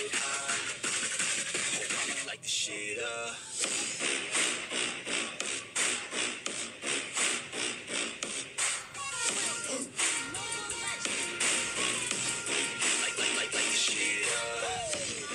shit hot. Oh, I'ma light the shit up. Light the shit up.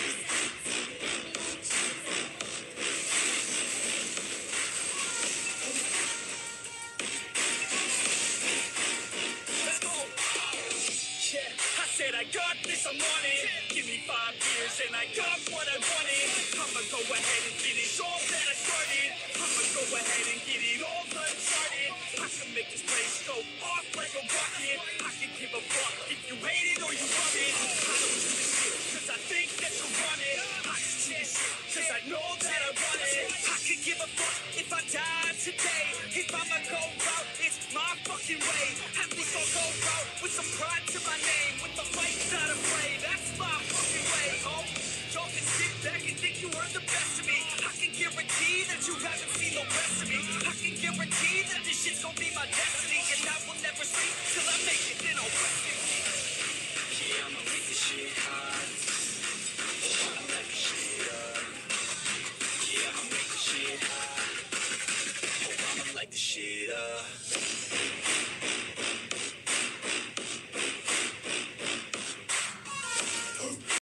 Let's go. Yeah, I said I got this, I'm on it. Give me 5 years and I got what I wanted. I'ma go ahead and finish all that I started. I'ma go ahead and get it all uncharted. I can make this place go off like a rocket. I can give a fuck if you hate it or you love it. I don't do this shit cause I think that you want it. I just do this shit cause I know that I want it. I could give a fuck if I die today. If I'ma go out, it's my fucking way. At least I'll go out with some pride to my name. With the fights that I play, that's my fucking way. Oh, y'all can sit back and think you are the best of me. I can guarantee that you haven't seen the rest of me. I can guarantee that this shit's gonna be my destiny. And I will never sleep till I make it, then I'll rest in peace. Yeah, I'ma make this shit hot. Oh, I'ma light this shit up. Yeah, I'ma make this shit hot. Oh, I'ma light this shit up.